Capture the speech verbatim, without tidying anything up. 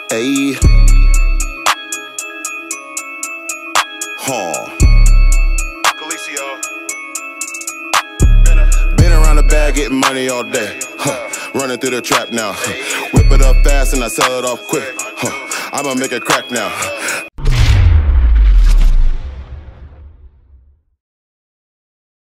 Ayy. Huh. Kelesio. Been around the bag getting money all day. Huh. Running through the trap now. Huh. Whip it up fast and I sell it off quick. Huh. I'ma make it crack now.